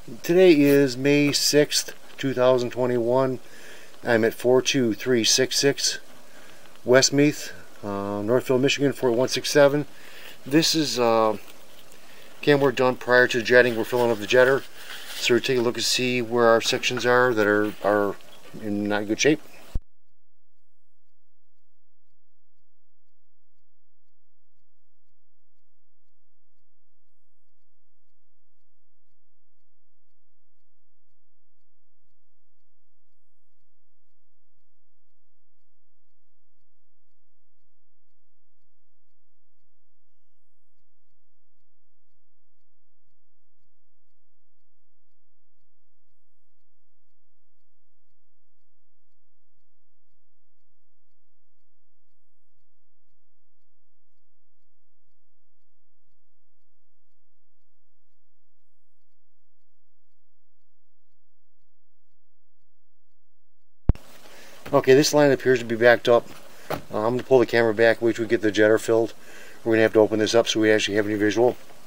Today is May 6th, 2021. I'm at 42366 Westmeath, Northville, Michigan, 48167. This is cam work done prior to jetting. We're filling up the jetter. So we're taking a look and see where our sections are that are in not good shape. Okay, this line appears to be backed up. I'm going to pull the camera back, wait till we get the jetter filled. We're going to have to open this up so we actually have any visual.